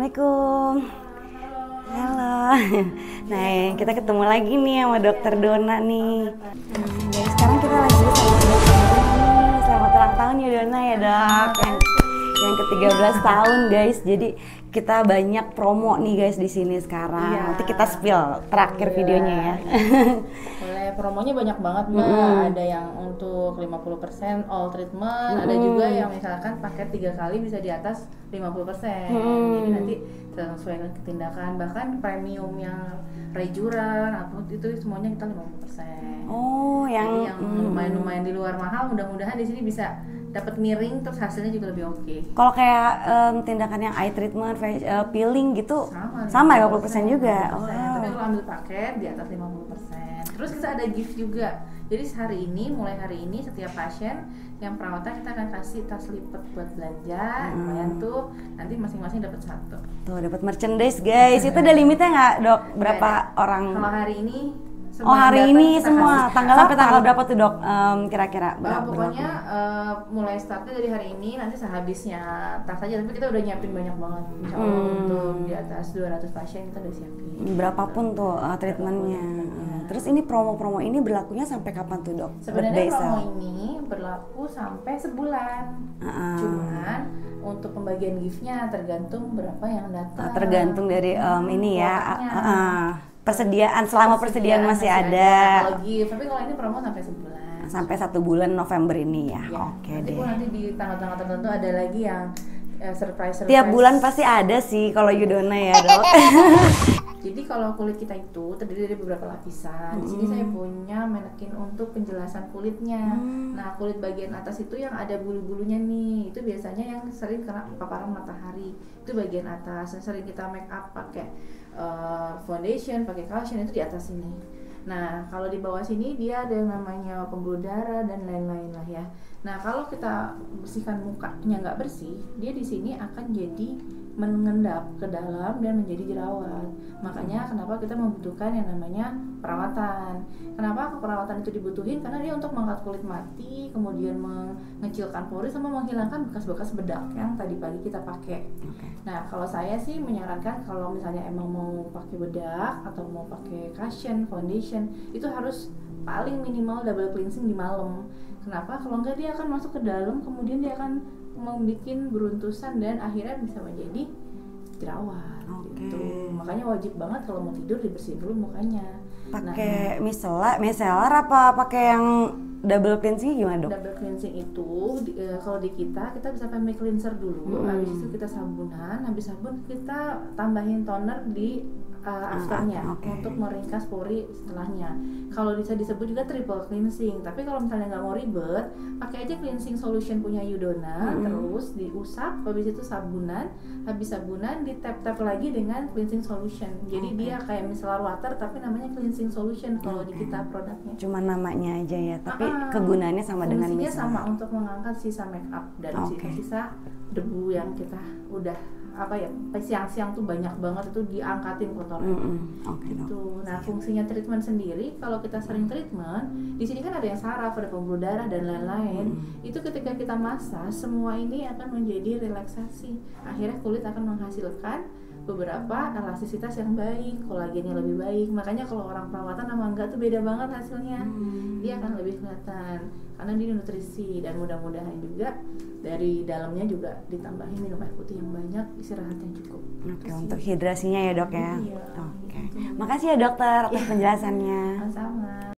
Assalamualaikum. Halo. Nah, kita ketemu lagi nih sama Dokter Dona nih. Jadi sekarang kita lagi sama Dokter Dona nih. Selamat ulang tahun ya Dona ya Dok. Yang ke-13 tahun guys. Jadi kita banyak promo nih guys di sini sekarang. Iya. Nanti kita spill terakhir videonya ya. Boleh, promonya banyak banget Mbak. Ada yang untuk 50% all treatment, ada juga yang misalkan paket 3 kali bisa di atas 50%. Jadi nanti sesuai tindakan, bahkan premium yang rejuran, itu semuanya kita 50%. Oh, Jadi yang lumayan di luar mahal, mudah-mudahan di sini bisa dapat miring terus hasilnya juga lebih oke. Kalau kayak tindakan yang eye treatment, peeling gitu sama ya 50% juga. 50%. Tapi kalau ambil paket di atas 50%. Terus kita ada gift juga. Jadi mulai hari ini setiap pasien yang perawatan kita akan kasih tas lipat buat belanja. Lumayan tuh, nanti masing-masing dapat satu. Tuh dapat merchandise guys. Itu ada limitnya nggak Dok? Berapa orang? Kalau hari ini hari ini semua kasih. tanggal sampai tanggal berapa tuh Dok? Kira-kira berapa? Pokoknya mulai startnya dari hari ini, nanti sehabisnya tas aja. Tapi kita udah nyiapin banyak banget. Insya Allah untuk di atas 200 pasien kita udah siapin. Berapapun tuh treatmentnya. Terus ini promo-promo ini berlakunya sampai kapan tuh Dok? Sebenarnya promo ini berlaku sampai sebulan. Cuman untuk pembagian giftnya tergantung berapa yang datang. Tergantung dari ini ya. Persediaan selama persediaan masih ada. Kalau gift, tapi kalau ini promo sampai sebulan. Sampai 1 bulan November ini ya. Oke deh. Nanti di tanggal-tanggal tertentu ada lagi yang surprise. Tiap bulan pasti ada sih kalau Yudona ya Dok. Jadi kalau kulit kita itu terdiri dari beberapa lapisan. Di sini saya punya manekin untuk penjelasan kulitnya. Nah, kulit bagian atas itu yang ada bulu-bulunya nih. Itu biasanya yang sering kena paparan matahari. Itu bagian atas. Yang sering kita make up pakai foundation, pakai cushion itu di atas sini. Nah, kalau di bawah sini dia ada yang namanya pembuluh darah dan lain-lain lah ya. Nah, kalau kita bersihkan mukanya nggak bersih, dia di sini akan jadi mengendap ke dalam dan menjadi jerawat. Makanya kenapa kita membutuhkan yang namanya perawatan. Kenapa perawatan itu dibutuhin? Karena dia untuk mengangkat kulit mati, kemudian mengecilkan pori sama menghilangkan bekas-bekas bedak yang tadi pagi kita pakai. Nah, kalau saya sih menyarankan kalau misalnya emang mau pakai bedak atau mau pakai cushion, foundation, itu harus paling minimal double cleansing di malam. Kenapa? Kalau enggak dia akan masuk ke dalam, kemudian dia akan membuat beruntusan dan akhirnya bisa menjadi jerawat. Gitu. Makanya wajib banget kalau mau tidur dibersihin dulu mukanya. Pakai micellar apa pakai yang double cleansing gimana Dok? Double cleansing itu kalau di kita bisa pakai cleanser dulu, habis itu kita sabunan, habis sabun kita tambahin toner di afternya untuk meringkas pori setelahnya. Kalau bisa disebut juga triple cleansing. Tapi kalau misalnya nggak mau ribet, pakai aja cleansing solution punya Yudona, terus diusap, habis itu sabunan, habis sabunan di tap lagi dengan cleansing solution. Jadi dia kayak micellar water tapi namanya cleansing solution kalau di kita produknya. Cuma namanya aja ya, tapi kegunaannya sama dengan micellar. Sama untuk mengangkat sisa make up dan sisa debu yang kita udah siang-siang tuh banyak banget itu diangkatin kotoran. Gitu. Nah, fungsinya treatment sendiri kalau kita sering treatment, di sini kan ada yang saraf, ada pembuluh darah dan lain-lain. Itu ketika kita massage, semua ini akan menjadi relaksasi. Akhirnya kulit akan menghasilkan beberapa elastisitas yang baik, kolagennya lebih baik. Makanya kalau orang perawatan sama enggak tuh beda banget hasilnya. Dia akan lebih kelihatan karena dia nutrisi, dan mudah-mudahan juga dari dalamnya juga ditambahin minum air putih yang banyak, istirahat yang cukup. Untuk hidrasinya ya Dok ya. Iya. Makasih ya Dokter atas penjelasannya. Sama.